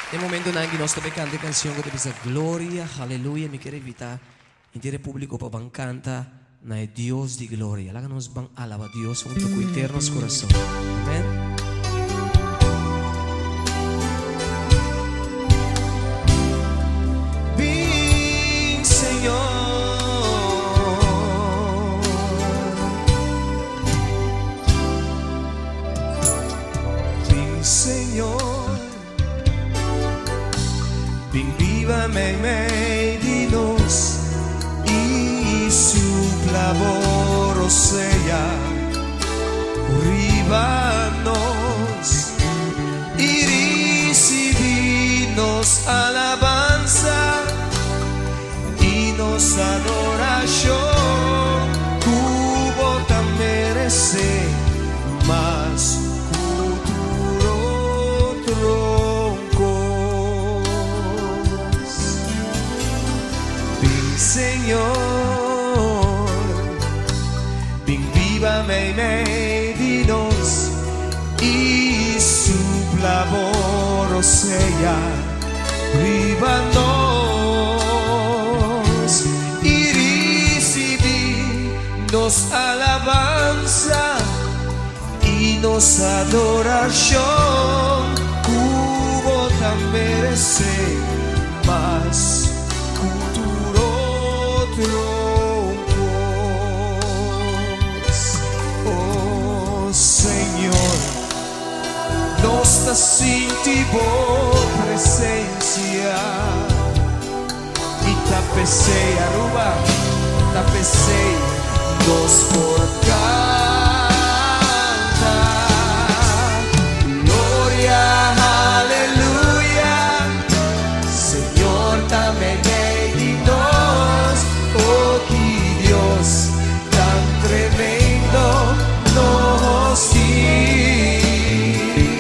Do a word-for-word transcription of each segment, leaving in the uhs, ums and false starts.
Nel momento na que nós também canta a canção que diz glória, aleluia, me quero evitar inteiro público para van canta na é Deus de glória. Lá que nós van alabar Deus junto com eternos coração. Amém. Vem, Senhor. Vem, Senhor. Vem vívame en medio de nos y su clamor sea arribanos y recibirnos alabanza y nos adoración como tan merece más futuro tronco. Señor, ven vívame en medio de nos y su clamor sea arribanos y recibirnos alabanza y nos adoración como tan merece más troncos. Oh Señor, nos sentimos presencia y tapecei, Aruba, tapecei nos por cantar. Gloria, aleluya, Señor, también. Oh, que Dios tan tremendo nos dio.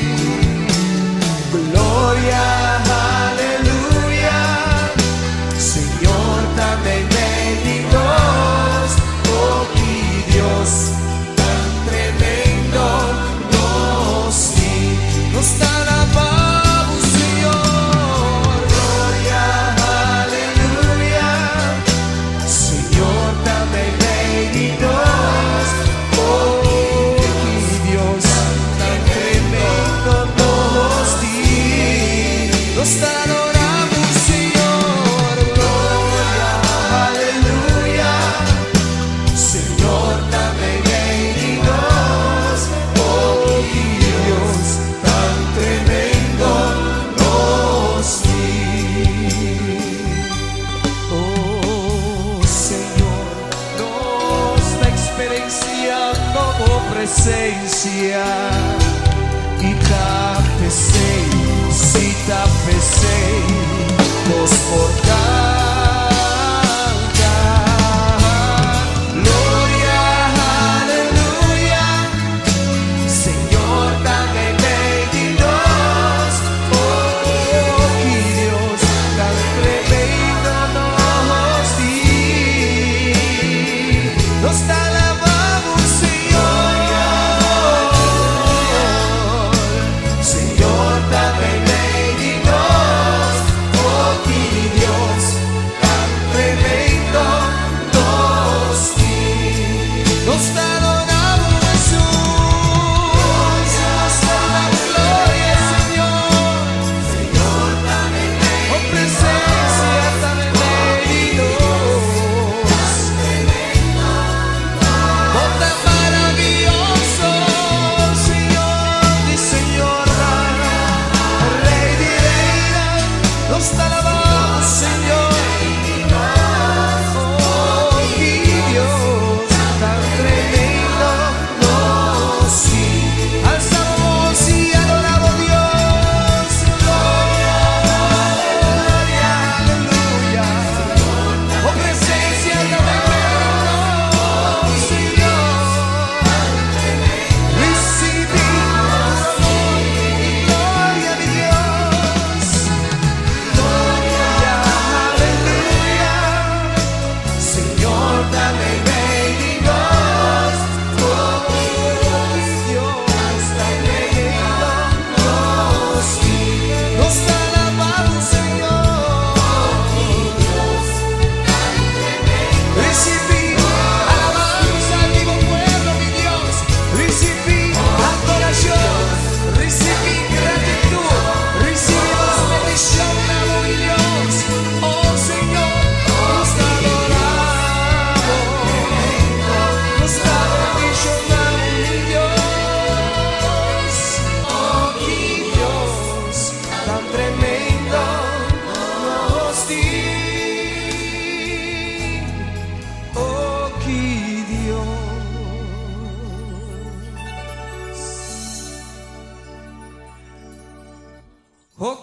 Gloria, aleluya, Señor, también benditos. Oh, que Dios tan tremendo nos dio. Nos alabamos, Señor. Gloria, aleluya, Señor, también benditos. Oh, que Dios tan tremendo nos dio. Nos adoramos, Señor. Gloria, aleluya, Señor, también benditos. Oh, que Dios tan tremendo nos dio. Oh, Señor, nos está experienciando tu presencia y tapecei, si tapecei, nos por cantar. Gloria, aleluya, Señor, también benditos. Oh, que Dios tan tremendo nos dio. Nos alabamos, Señor. Señor, también benditos. Oh, que Dios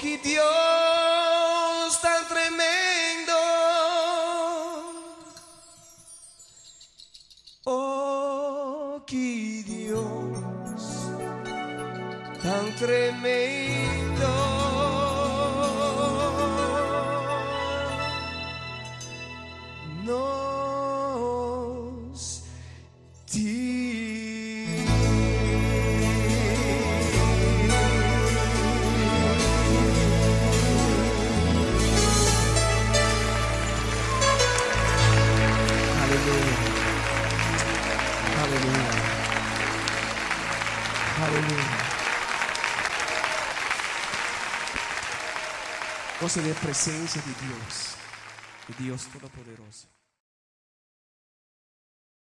qué Dios tan tremendo. Oh, qué Dios tan tremendo. Nos tiene. Aleluya. Aleluya. Aleluya. Goce de presencia de Dios, de Dios Todopoderoso.